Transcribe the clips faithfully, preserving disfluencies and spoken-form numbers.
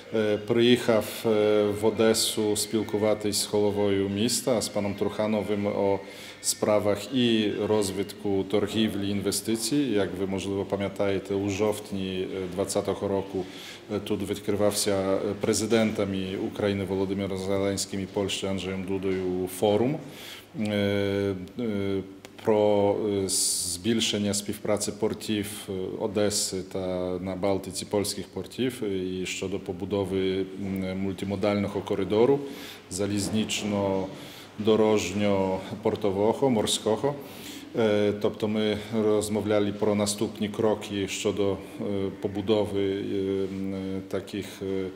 Приїхав в Одесу спілкуватись з головою міста, з паном Трухановим, о справах і розвитку торгівлі, інвестицій. Як ви, можливо, пам'ятаєте, у жовтні двадцятого року тут відкривався президентами України Володимиром Зеленським і Польщі Анджеєм Дудою форум про збільшення співпраці портів Одеси та на Балтиці польських портів і щодо побудови мультимодального коридору залізнично-дорожньо-портового, морського. Тобто ми розмовляли про наступні кроки щодо побудови таких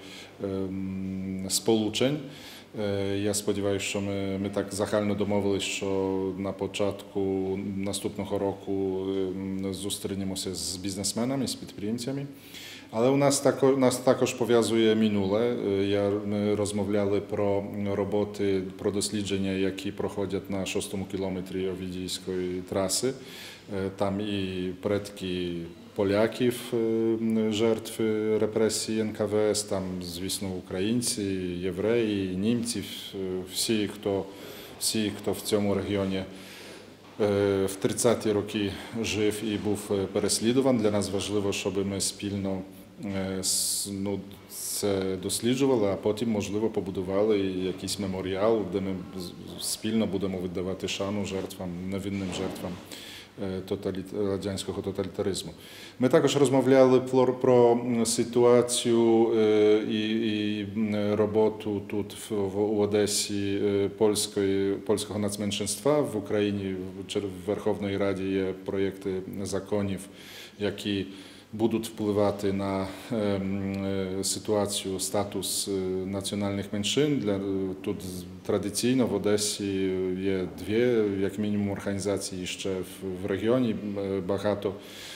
сполучень. Я сподіваюся, що ми, ми так загально домовились, що на початку наступного року зустрінемося з бізнесменами, з підприємцями. Але у нас також, нас також пов'язує минуле. Я, ми розмовляли про роботи, про дослідження, які проходять на шостому кілометрі Овідійської траси. Там і предки поляків, жертв репресій ен ка ве ес, там, звісно, українці, євреї, німці, всі, хто, всі, хто в цьому регіоні в тридцяті роки жив і був переслідуваний. Для нас важливо, щоб ми спільно ну, це досліджували, а потім, можливо, побудували якийсь меморіал, де ми спільно будемо віддавати шану жертвам, невинним жертвам радянського тоталітаризму. Ми також розмовляли про ситуацію і роботу тут в Одесі польської, польського нацменшинства. В Україні в Верховній Раді є проєкти законів, які будуть впливати на ситуацію, статус національних меншин. Для, тут традиційно в Одесі є дві, як мінімум, організації ще в регіоні, багато,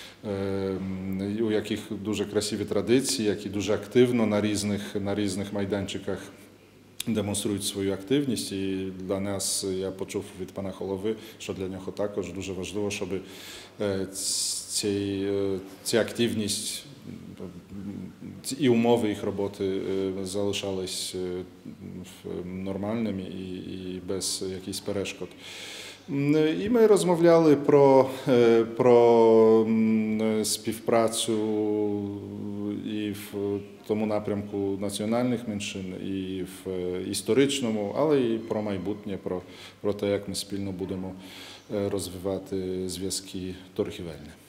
у яких дуже красиві традиції, які дуже активно на різних, на різних майданчиках демонструють свою активність. І для нас, я почув від пана голови, що для нього також дуже важливо, щоб ця активність і умови їх роботи залишались нормальними і без якихось перешкод. І ми розмовляли про, про співпрацю і в тому напрямку національних меншин, і в історичному, але і про майбутнє, про, про те, як ми спільно будемо розвивати зв'язки торгівельні.